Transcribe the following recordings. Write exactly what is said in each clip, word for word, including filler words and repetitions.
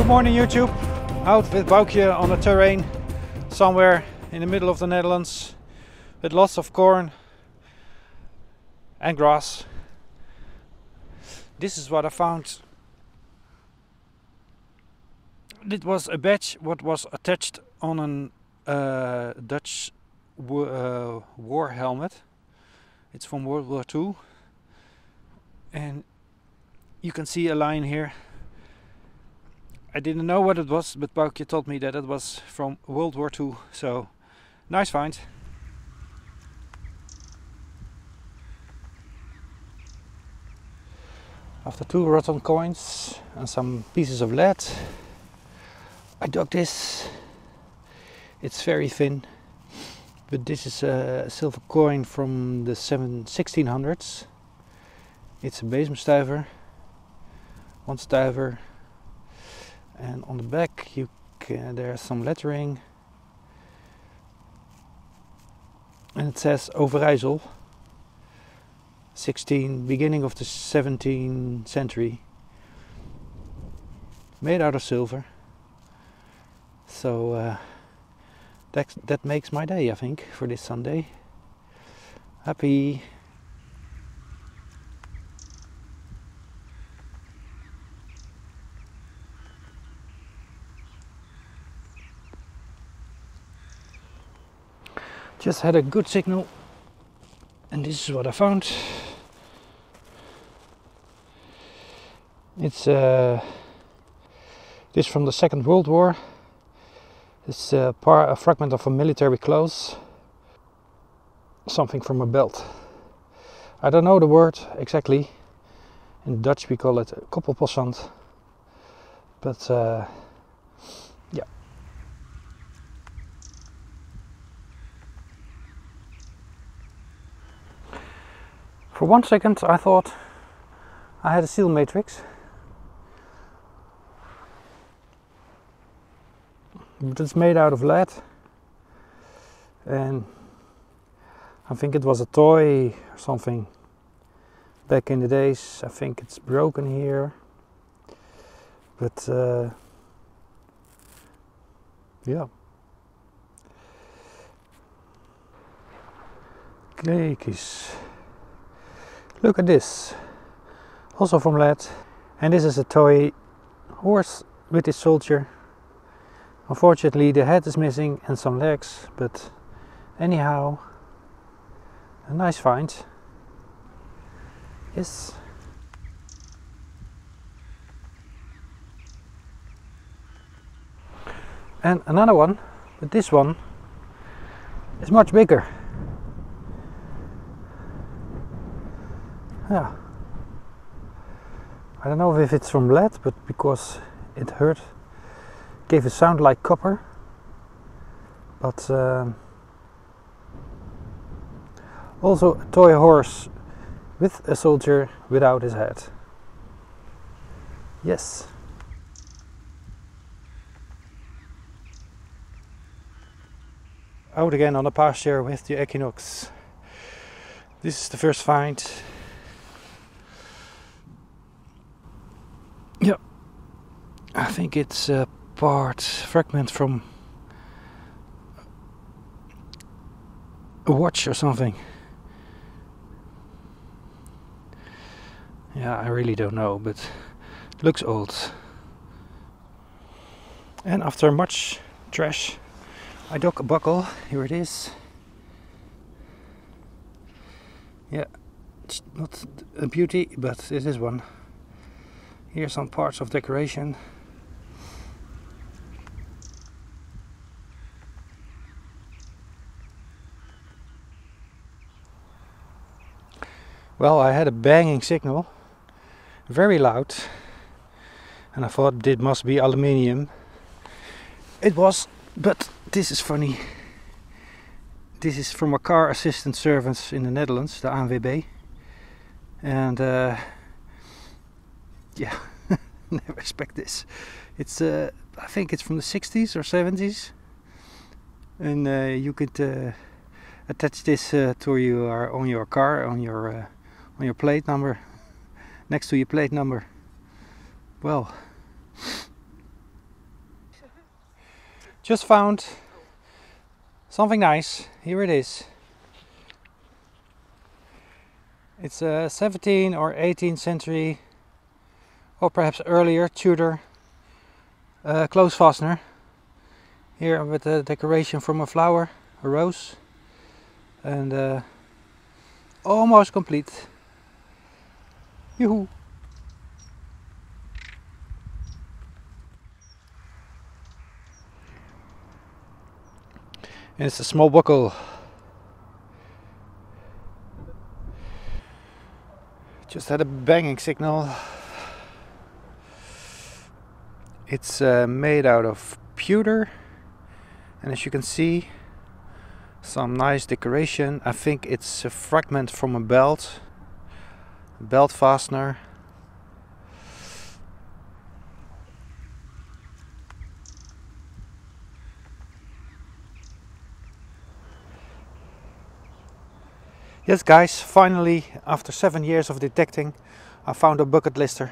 morning YouTube, out with Boukje on the terrain somewhere in the middle of the Netherlands with lots of corn and grass. This is what I found. It was a badge what was attached on a uh, Dutch w uh, war helmet. It's from World War Two, and you can see a line here. I didn't know what it was, but Boukje told me that it was from World War Two, so nice find. After two rotten coins and some pieces of lead, I dug this. It's very thin, but this is a silver coin from the sixteen hundreds. It's a Bezemstuiver, one stuiver, and on the back you can, there's some lettering, and it says Overijssel, sixteen, beginning of the seventeenth century, made out of silver. So uh, that, that makes my day, I think, for this Sunday. Happy. Just had a good signal, and this is what I found. It's uh, this from the Second World War. It's a, par a fragment of a military clothes, something from a belt. I don't know the word exactly. In Dutch we call it koppelpassant, but uh, yeah. For one second I thought I had a seal matrix. But it's made out of lead, and I think it was a toy or something back in the days. I think it's broken here, but uh, yeah. Kijk, look at this, also from lead, and this is a toy horse with his soldier. Unfortunately the head is missing and some legs, but anyhow, a nice find. Yes. And another one, but this one is much bigger. Yeah. I don't know if it's from lead, but because it hurt, gave a sound like copper, but um, also a toy horse with a soldier without his head. Yes. Out again on the pasture with the Equinox. This is the first find. Yeah, I think it's a part, fragment from a watch or something. Yeah, I really don't know, but it looks old. And after much trash, I dug a buckle. Here it is. Yeah, it's not a beauty, but it is one. Here's some parts of decoration. Well, I had a banging signal, very loud, and I thought it must be aluminium. It was, but this is funny. This is from a car assistant service in the Netherlands, the A N W B. And uh, yeah, never expect this. It's, uh, I think it's from the sixties or seventies. And uh, you could uh, attach this uh, to your, on your car, on your uh, on your plate number, next to your plate number. Well, Just found something nice. Here it is. It's a seventeenth or eighteenth century, or perhaps earlier, Tudor uh, clothes fastener. Here with a decoration from a flower, a rose, and uh, almost complete. Yoo-hoo! And it's a small buckle. Just had a banging signal. It's uh, made out of pewter, and as you can see, some nice decoration. I think it's a fragment from a belt, a belt fastener. Yes guys, finally, after seven years of detecting, I found a bucket lister.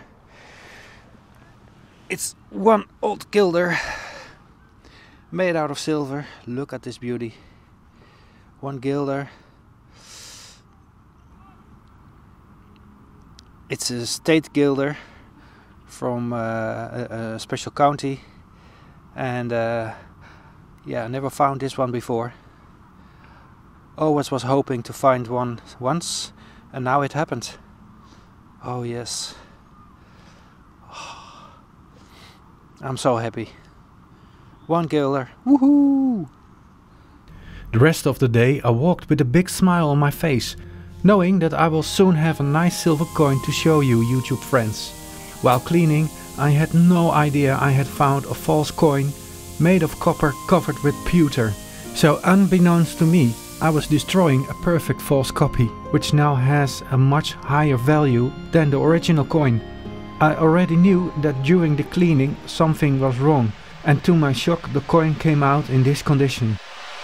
It's one old gilder made out of silver. Look at this beauty. One gilder. It's a state gilder from uh, a, a special county, and uh, yeah, I never found this one before. Always was hoping to find one once, and now it happened. Oh yes. I'm so happy. One gilder. Woohoo! The rest of the day I walked with a big smile on my face, knowing that I will soon have a nice silver coin to show you, YouTube friends. While cleaning, I had no idea I had found a false coin made of copper covered with pewter. So unbeknownst to me, I was destroying a perfect false copy, which now has a much higher value than the original coin. I already knew that during the cleaning something was wrong, and to my shock the coin came out in this condition.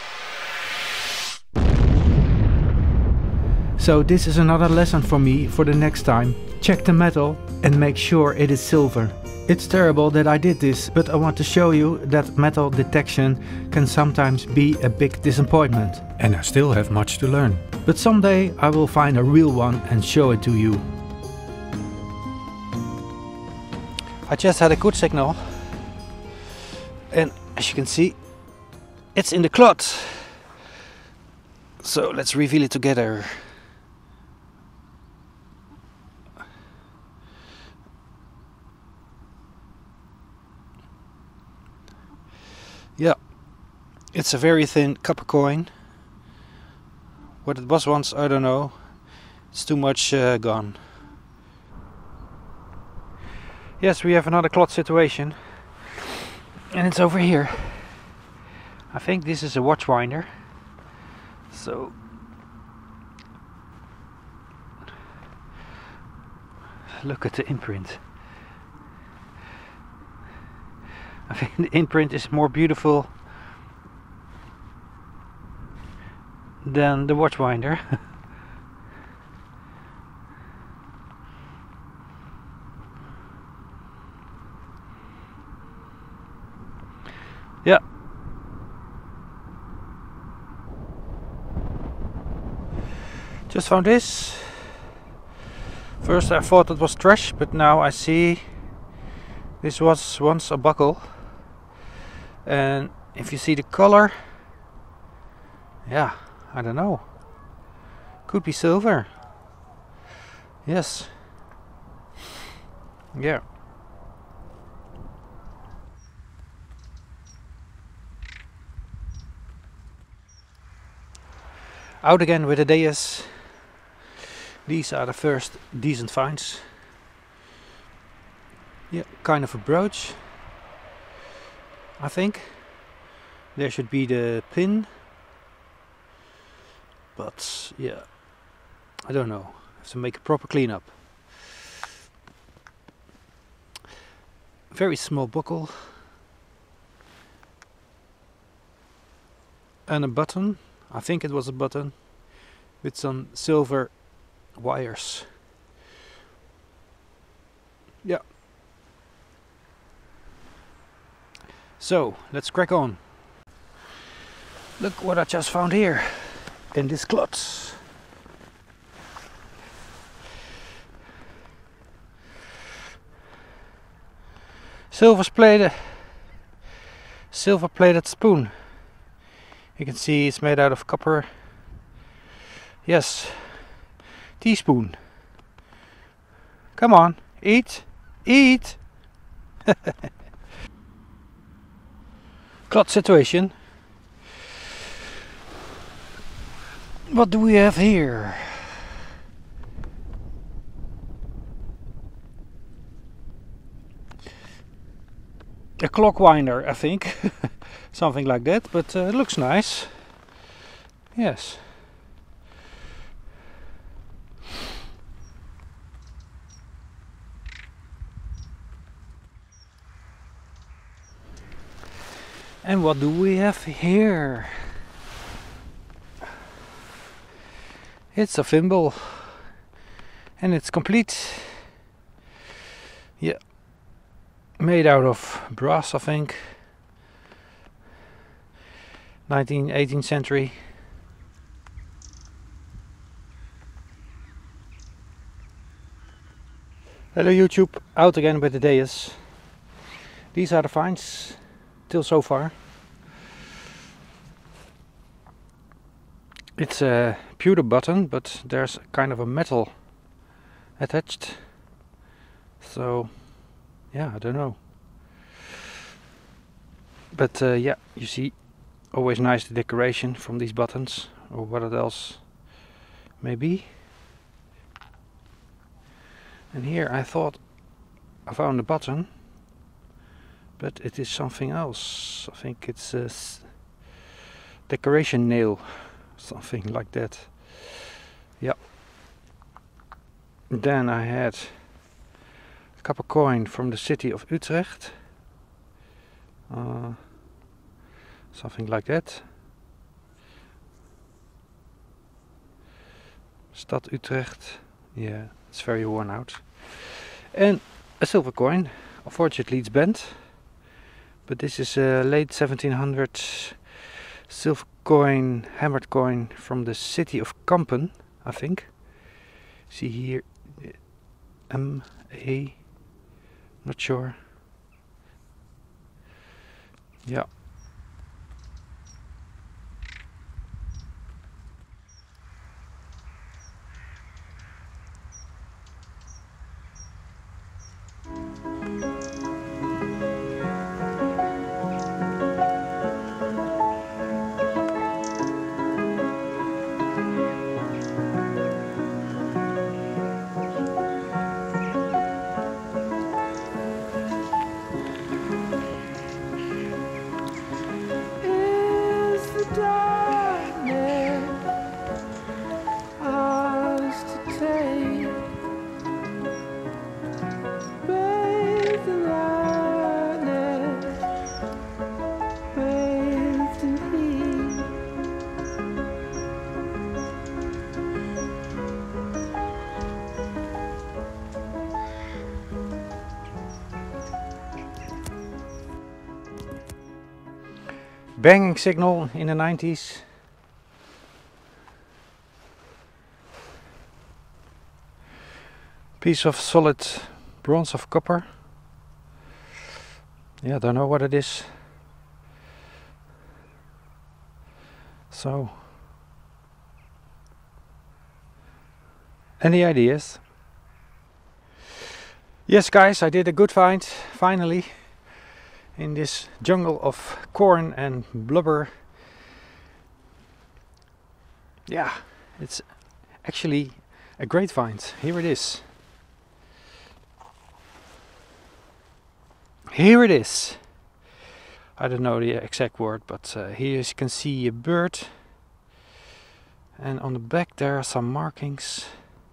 So this is another lesson for me for the next time. Check the metal and make sure it is silver. It's terrible that I did this, but I want to show you that metal detection can sometimes be a big disappointment. And I still have much to learn. But someday I will find a real one and show it to you. I just had a good signal. And as you can see, it's in the cloth. So let's reveal it together. Yeah, it's a very thin copper coin. What it was once, I don't know. It's too much uh, gone. Yes, we have another cloth situation. And it's over here. I think this is a watch winder. So look at the imprint. I think the imprint is more beautiful than the watch winder. Yeah. Just found this. First I thought it was trash, but now I see this was once a buckle. And if you see the color, yeah, I don't know. Could be silver. Yes. Yeah. Out again with the Deus. These are the first decent finds. Yeah, kind of a brooch, I think. There should be the pin. But yeah, I don't know. I have to make a proper cleanup. Very small buckle. And a button. I think it was a button with some silver wires. Yeah. So let's crack on. Look what I just found here in this klutz. Silver plated, silver plated spoon. You can see it's made out of copper. Yes, teaspoon. Come on, eat, eat. Klutz situation. What do we have here? A clock winder, I think. Something like that, but uh, it looks nice. Yes. And what do we have here? It's a thimble. And it's complete. Yeah. Made out of brass, I think. nineteenth, eighteenth century. Hello YouTube, out again with the Deus. These are the finds till so far. It's a pewter button, but there's kind of a metal attached. So yeah, I don't know. But uh, yeah, you see, always nice the decoration from these buttons, or what else maybe. And here I thought I found a button, but it is something else. I think it's a decoration nail, something like that. Yeah. Then I had a copper coin from the city of Utrecht. Uh, something like that. Stad Utrecht. Yeah, it's very worn out. And a silver coin. Unfortunately it's bent. But this is a late seventeen hundreds silver coin, hammered coin from the city of Kampen, I think. See here, M A, not sure. Yeah. Banging signal in the nineties. Piece of solid bronze of copper. Yeah, don't know what it is. So, any ideas? Yes guys, I did a good find, finally. In this jungle of corn and blubber. Yeah, it's actually a great find. Here it is. Here it is. I don't know the exact word, but uh, here you can see a bird. And on the back there are some markings.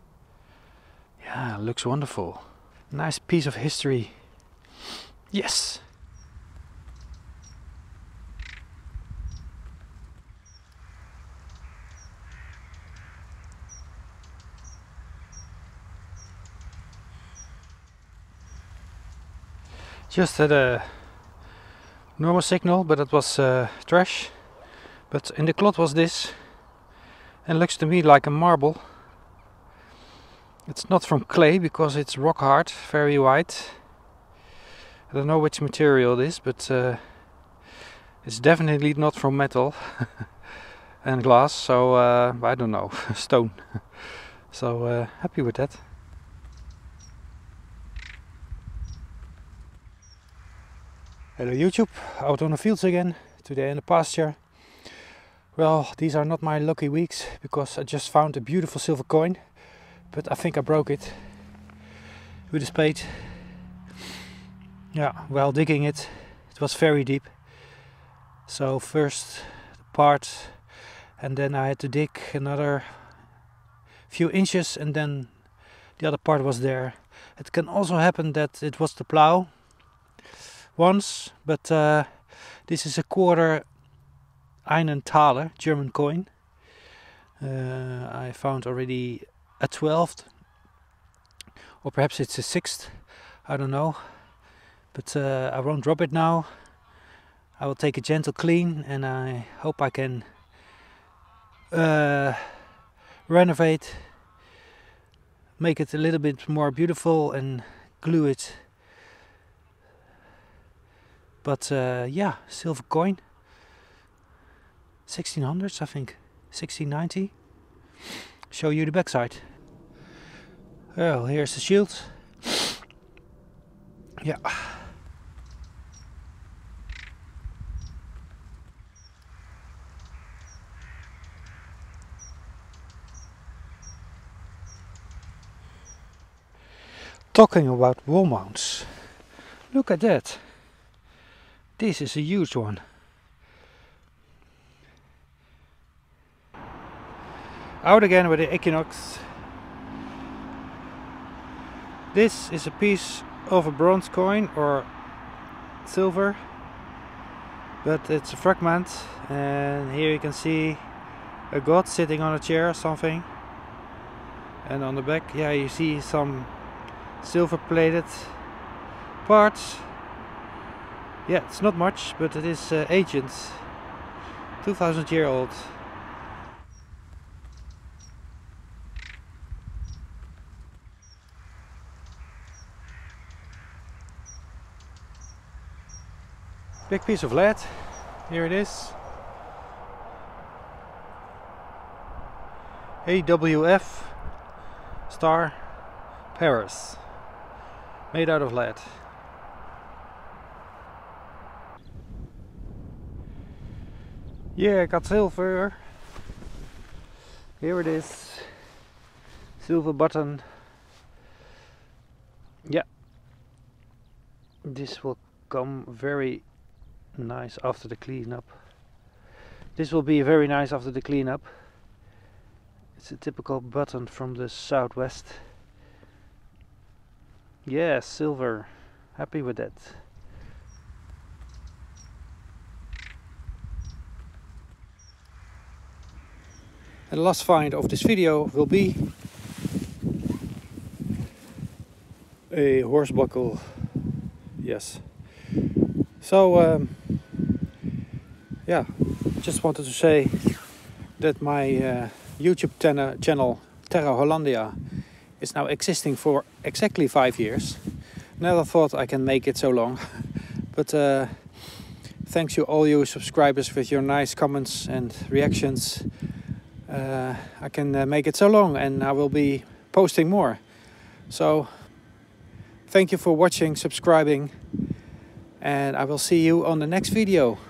Yeah, looks wonderful. Nice piece of history. Yes! Just had a normal signal, but it was uh, trash. But in the clot was this, and looks to me like a marble. It's not from clay because it's rock hard, very white. I don't know which material it is, but uh, it's definitely not from metal and glass, so uh, I don't know, stone. So uh, happy with that. Hello YouTube, out on the fields again, today in the pasture. Well, these are not my lucky weeks because I just found a beautiful silver coin, but I think I broke it with a spade. Yeah, while digging it, it was very deep. So first the part, and then I had to dig another few inches, and then the other part was there. It can also happen that it was the plow once, but uh, this is a quarter einen Thaler German coin. Uh, I found already a twelfth, or perhaps it's a sixth, I don't know. But uh, I won't drop it now. I will take a gentle clean, and I hope I can uh, renovate, make it a little bit more beautiful and glue it. But uh, yeah, silver coin. sixteen hundreds I think, sixteen ninety. Show you the backside. Well, here's the shield. Yeah. Talking about wall mounts, look at that. This is a huge one. Out again with the Equinox. This is a piece of a bronze coin or silver, but it's a fragment, and here you can see a god sitting on a chair or something, and on the back, yeah, you see some silver plated parts. Yeah, it's not much, but it is uh, ancient, two thousand year old. Big piece of lead, here it is. A W F star Paris, made out of lead. Yeah, I got silver. Here it is. Silver button. Yeah. This will come very nice after the cleanup. This will be very nice after the cleanup. It's a typical button from the southwest. Yeah, silver. Happy with that. And the last find of this video will be a horse buckle. Yes. So um, yeah, just wanted to say that my uh, YouTube channel Terra Hollandia is now existing for exactly five years. Never thought I can make it so long, but uh, thanks to all you subscribers with your nice comments and reactions. Uh, I can uh, make it so long, and I will be posting more. So thank you for watching, subscribing, and I will see you on the next video.